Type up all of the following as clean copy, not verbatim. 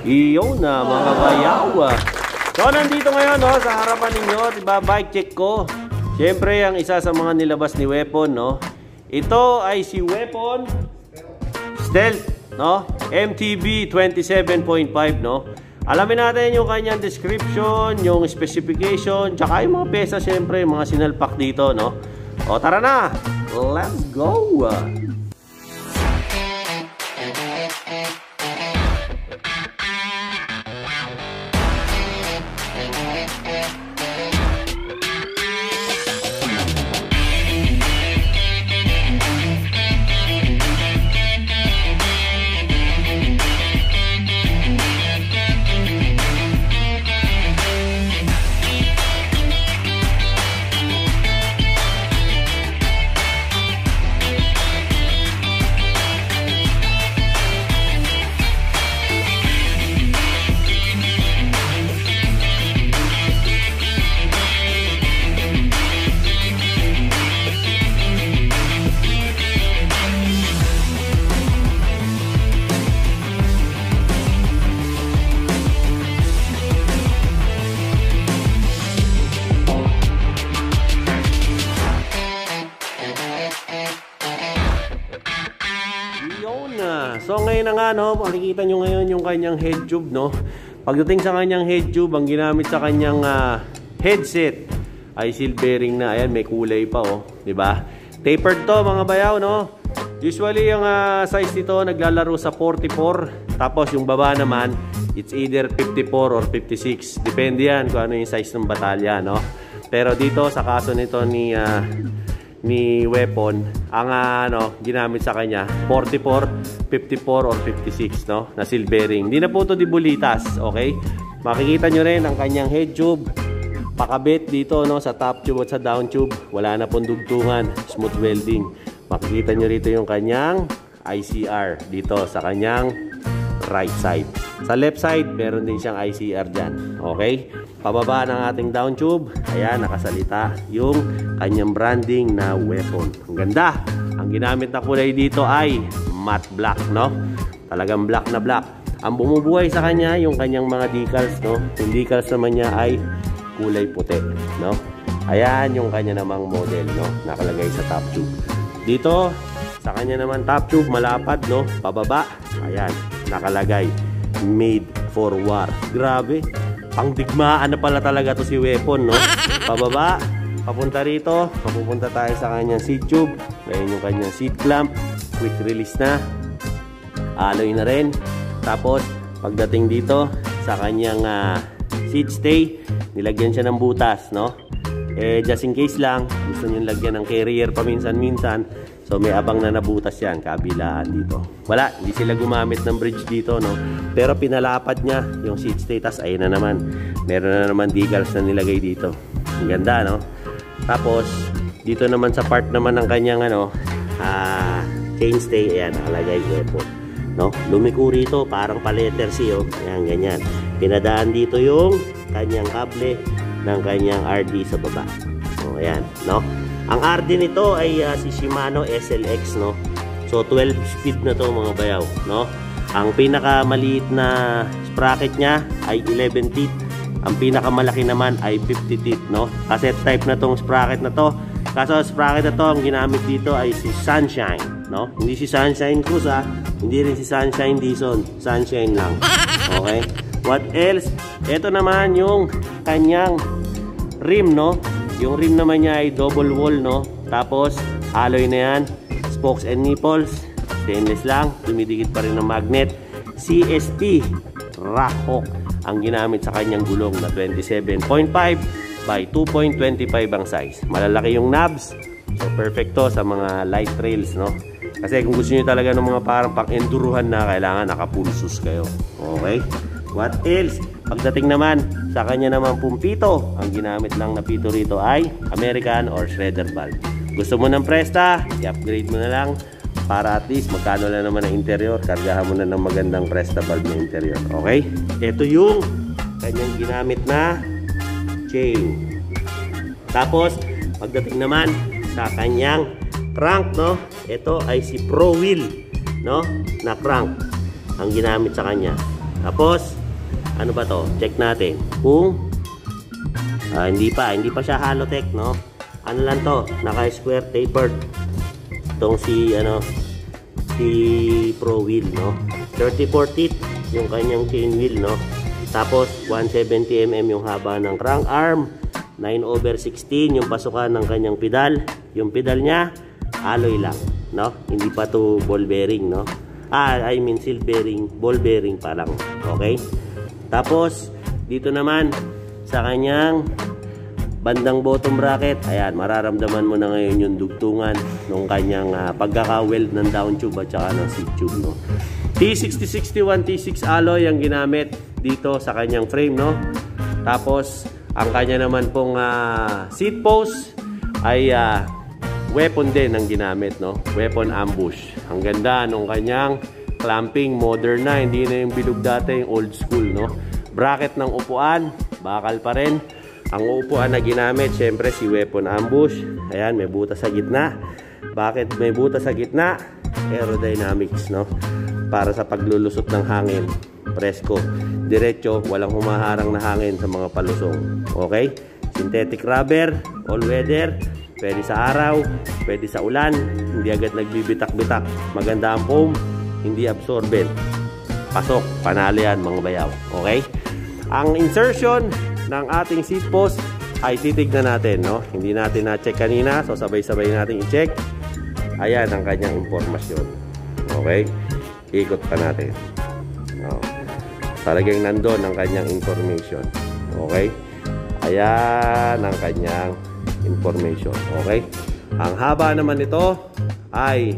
Iyon na mga bayaw. So nandito ngayon no, sa harapan ninyo, diba, bike check ko. Siyempre ang isa sa mga nilabas ni Weapon, no. Ito ay si Weapon Stealth, no, MTB 27.5, no. Alamin natin yung kanyang description, yung specification, tsaka yung mga pesa, siyempre, mga sinalpak dito, no. O tara na, let's go. So ngayon na nga, no, makikita nyo ngayon yung kanyang head tube, no. Pagdating sa kanyang head tube, ang ginamit sa kanyang headset ay seal bearing na. Ayan, may kulay pa, oh, diba? Tapered to mga bayaw, no. Usually yung size nito naglalaro sa 44. Tapos yung baba naman, it's either 54 or 56. Depende yan kung ano yung size ng batalya, no. Pero dito sa kaso nito ni Weapon, ang ginamit sa kanya 44, 54 or 56, no, na seal bearing. Hindi na po ito dibulitas, okay? Makikita nyo rin ang kanyang head tube pakabit dito, no, sa top tube at sa down tube. Wala na pong dugtungan, smooth welding. Makikita nyo rito yung kanyang ICR dito sa kanyang right side. Sa left side, meron din siyang ICR dyan, okay? Pababa ng ating down tube, ayan, nakasalita yung kanyang branding na Weapon. Ang ganda. Ang ginamit na kulay dito ay matte black, no? Talagang black na black. Ang bumubuhay sa kanya yung kanyang mga decals, no? Yung decals naman niya ay kulay puti, no? Ayan yung kanya namang model, no? Nakalagay sa top tube. Dito, sa kanya naman top tube, malapad, no? Pababa, ayan, nakalagay made for war. Grabe. Pangdigmaan na pala talaga to si Weapon, no? Pababa, papunta rito, papupunta tayo sa kanyang seat tube. Ngayon yung kanyang seat clamp, quick release na, alloy na rin. Tapos pagdating dito sa kanyang seat stay, nilagyan siya ng butas, no? Just in case lang gusto niyo lagyan ng carrier paminsan-minsan, so may abang na nabutas yan, kabilaan dito. Wala, hindi sila gumamit ng bridge dito, no? Pero pinalapad niya yung seat stay, tas ayun na naman. Meron na naman decals na nilagay dito. Ang ganda, no? Tapos, dito naman sa part naman ng kanyang chainstay, ayan, nakalagay Weapon, no? Lumiko rito, parang pa-letter C, oh. Ayan, ganyan. Pinadaan dito yung kanyang kable ng kanyang RD sa baba. So, ayan, no? Ang RD nito ay si Shimano SLX, no? So 12 speed na to mga bayaw, no? Ang pinakamaliit na sprocket niya ay 11 teeth. Ang pinakamalaki naman ay 50 teeth, no? Cassette type na tong sprocket na to. Kaso sprocket na to, ang ginamit dito ay si Sunshine, no? Hindi si Sunshine Cruz, hindi rin si Sunshine Dison. Sunshine lang. Okay? What else? Ito naman yung kanyang rim, no? Yung rim naman niya ay double wall, no? Tapos, alloy na yan. Spokes and nipples. Stainless lang. Dumidikit pa rin ng magnet. CST Rackhawk ang ginamit sa kanyang gulong na 27.5 by 2.25 ang size. Malalaki yung knobs. So, perfecto sa mga light trails, no? Kasi kung gusto nyo talaga ng mga parang pang-enduruhan na, kailangan nakapulsus kayo. Okay? What else? Pagdating naman sa kanya naman pumpito, ang ginamit lang na pito rito ay American or shredder valve. Gusto mo ng Presta, i-upgrade mo na lang para at least magkano lang naman ang interior, kargahan mo na ng magandang Presta valve na interior. Okay? Ito yung kanyang ginamit na chain. Tapos, pagdating naman sa kanyang crank, no? Ito ay si Pro Wheel, no? Na crank ang ginamit sa kanya. Tapos, ano ba to? Check natin. Kung hindi pa siya Halotech, no? Ano lang to? Naka-square tapered. Itong si Pro Wheel, no? 34 teeth yung kanyang chain wheel, no? Tapos 170 mm yung haba ng crank arm, 9/16 yung pasukan ng kanyang pedal. Yung pedal niya alloy lang, no? Hindi pa to ball bearing, no? Seal bearing, ball bearing pa lang. Okay? Tapos dito naman sa kanyang bandang bottom bracket, ayan, mararamdaman mo na ngayon yung dugtungan ng kanyang pagkaka-weld ng down tube at saka ng seat tube, no? T6061 T6 alloy ang ginamit dito sa kanyang frame, no? Tapos ang kanya naman pong seat post ay weapon din ang ginamit, no? Weapon ambush. Ang ganda nung kanyang clamping, modern na, hindi na yung bilog dati, yung old school, no? Bracket ng upuan, bakal pa rin. Ang upuan na ginamit, syempre si weapon ambush. Ayan, may butas sa gitna. Bakit may butas sa gitna? Aerodynamics, no? Para sa paglulusot ng hangin. Presko. Diretso, walang humaharang na hangin sa mga palusong. Okay? Synthetic rubber, all weather. Pwede sa araw, pwede sa ulan. Hindi agad nagbibitak-bitak. Maganda ang foam, hindi absorbent. Pasok, panalo yan mga bayaw. Okay? Ang insertion ng ating seat post ay titignan natin, no? Hindi natin na-check kanina, so sabay-sabay natin i-check. Ayan ang kanyang impormasyon. Okay? Ikot pa natin. Talagang nandun ang kanyang information. Okay? Ayan ang kanyang information. Okay? Ang haba naman nito ay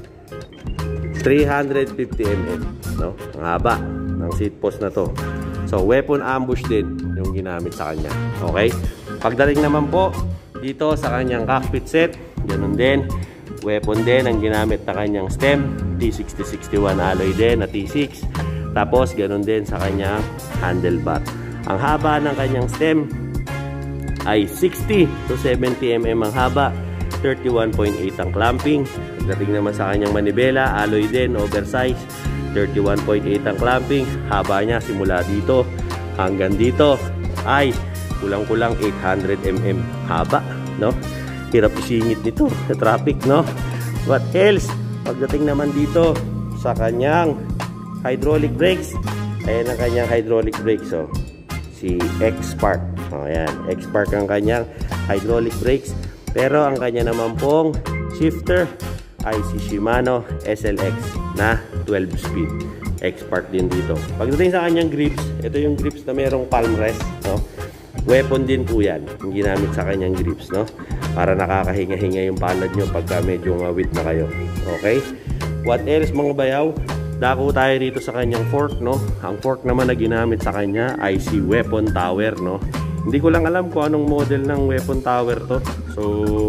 350 mm, no? Ang haba ng seat post na to. So, weapon ambush din yung ginamit sa kanya. Okay? Pagdating naman po dito sa kanyang cockpit set, ganun din. Weapon din ang ginamit na kanyang stem. T6061 alloy din na T6. Tapos, ganun din sa kanyang handlebar. Ang haba ng kanyang stem ay 60 to 70 mm ang haba. 31.8 ang clamping. Pagdating naman sa kanyang manibela, alloy din, oversize. 31.8 ang clamping. Haba niya simula dito hanggang dito ay kulang-kulang 800 mm haba, no? Hirap isingit nito sa traffic, no? What else? Pagdating naman dito sa kanyang hydraulic brakes, ayan ang kanyang hydraulic brakes, so si X-Spark. Ayan, X-Spark ang kanyang hydraulic brakes. Pero ang kanya naman pong shifter ay si Shimano SLX na 12 speed. X-Spark din dito. Pagdating sa kanyang grips, ito yung grips na merong palm rest, no? Weapon din po yan, yung ginamit sa kanyang grips, no? Para nakakahinga-hinga yung palad nyo pagka medyo ngawit na kayo. Okay? What else mga bayaw? Dako tayo dito sa kanyang fork, no? Ang fork naman na ginamit sa kanya ay si Weapon Tower, no? Hindi ko lang alam kung anong model ng Weapon Tower to. So,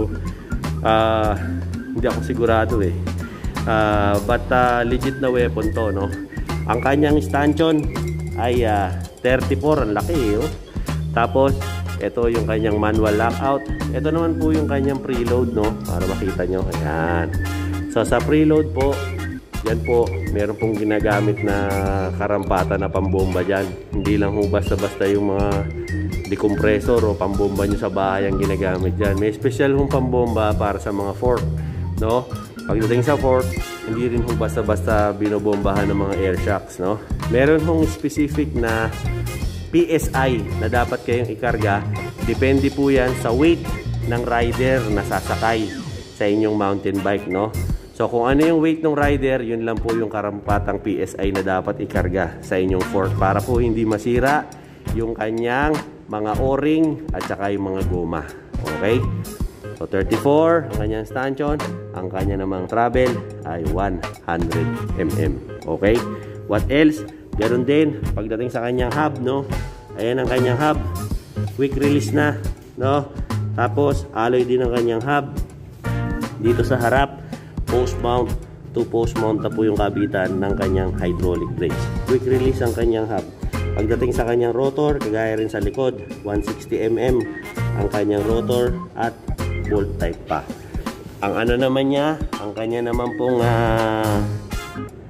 hindi ako sigurado eh. But legit na weapon to, no? Ang kanyang stanchion ay 34, ang laki eh, oh. Tapos, ito yung kanyang manual lockout. Ito naman po yung kanyang preload, no? Para makita nyo. Ayan. So, sa preload po, yan po, meron pong ginagamit na karampatan na pambomba dyan. Hindi lang ho basta-basta yung mga decompressor o pambomba nyo sa bahay ang ginagamit dyan. May special hong pambomba para sa mga fork, no? Pagdating sa fork, hindi rin hong basta-basta binobombahan ng mga air shocks, no? Meron hong specific na PSI na dapat kayong ikarga. Depende po yan sa weight ng rider na sasakay sa inyong mountain bike, no? So kung ano yung weight ng rider, yun lang po yung karampatang PSI na dapat ikarga sa inyong fork para po hindi masira yung kanyang mga o-ring at saka yung mga goma. Okay? So 34 ang kanyang stanchion, ang kanya namang travel ay 100 mm. Okay? What else? Ganoon din pagdating sa kanyang hub, no? Ayan ang kanyang hub. Quick release na, no? Tapos alloy din ang kanyang hub. Dito sa harap, post mount, 2 post mount na po yung kabitan ng kanyang hydraulic brakes. Quick release ang kanyang hub. Pagdating sa kanyang rotor, kagaya rin sa likod, 160 mm ang kanyang rotor at bolt type pa. Ang ano naman niya, ang kanya naman pong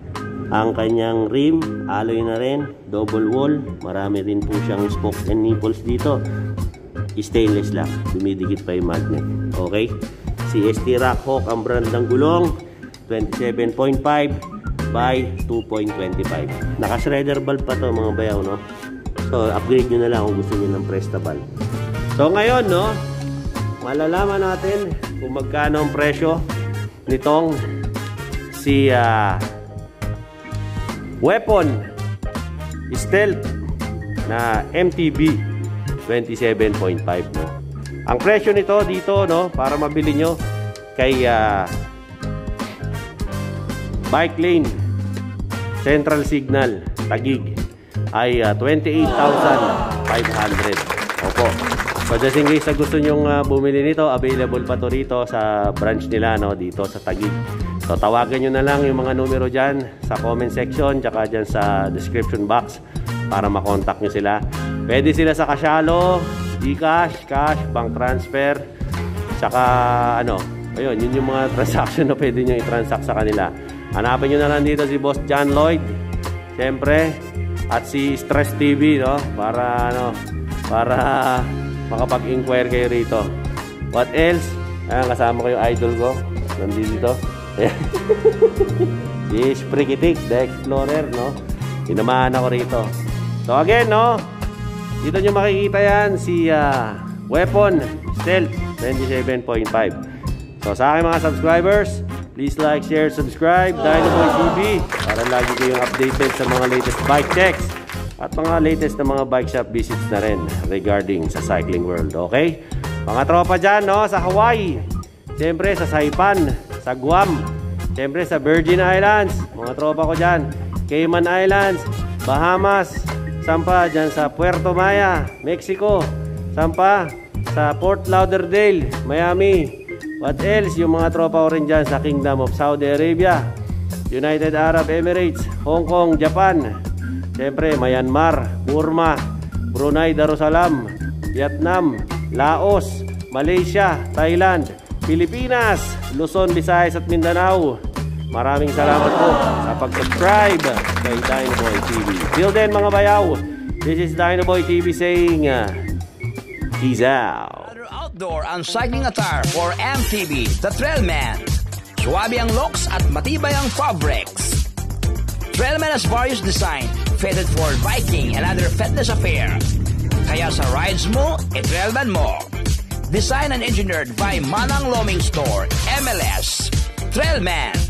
Ang kanyang rim, alloy na rin, double wall. Marami rin po siyang spokes and nipples dito. Stainless lang, dumidikit pa yung magnet. Okay? Si ST Rockhawk ang brand ng gulong, 27.5 by 2.25. Naka-shredder valve pa to mga bayaw, no? So, upgrade nyo na lang kung gusto nyo ng Presta valve. So, ngayon, no? Malalaman natin kung magkano ang presyo nitong si Weapon Stealth na MTB 27.5, no? Ang presyo nito dito, no, para mabili nyo kay Bike Lane Central Signal Taguig ay 28,500. Opo. So just in case na gusto nyong bumili nito, available pa to rito sa branch nila, no, dito sa Taguig. So tawagan nyo na lang yung mga numero dyan sa comment section tsaka dyan sa description box para makontak nyo sila. Pwede sila sa Kasyalo, Gcash, cash, bank transfer, tsaka ano, ayun, yun yung mga transaction na pwede nyo i-transact sa kanila. Hanapin nyo na lang dito si Boss John Lloyd, siyempre, at si Stress TV, no, para ano, para makapag-inquire kayo rito. What else? Ayan, kasama ko yung idol ko, nandito. Si Sprikitik, the Explorer, no, sinamahan ako rito. So again, no, dito nyo makikita yan si Weapon Stealth 27.5. So sa aking mga subscribers, please like, share, subscribe Dynoboy TV para lagi kayong updated sa mga latest bike checks at mga latest na mga bike shop visits na rin regarding sa cycling world. Okay? Mga tropa dyan, no, sa Hawaii, siyempre sa Saipan, sa Guam, siyempre sa Virgin Islands, mga tropa ko dyan, Cayman Islands, Bahamas, sampa dyan sa Puerto Maya, Mexico, sampa sa Fort Lauderdale, Miami. What else? Yung mga tropa ko rin dyan sa Kingdom of Saudi Arabia, United Arab Emirates, Hong Kong, Japan, siyempre Myanmar, Burma, Brunei Darussalam, Vietnam, Laos, Malaysia, Thailand, Pilipinas, Luzon, Visayas at Mindanao. Maraming salamat po sa pag-subscribe kay Dynoboy TV. Till then mga bayaw, this is Dynoboy TV saying peace out. Another outdoor and cycling attire for MTB, the Trailman. Suwabe ang looks at matibay ang fabrics. Trailman has various design fitted for biking and other fitness affair. Kaya sa rides mo, i-Trailman mo. Designed and engineered by Manang Loaming Store, MLS. Trailman.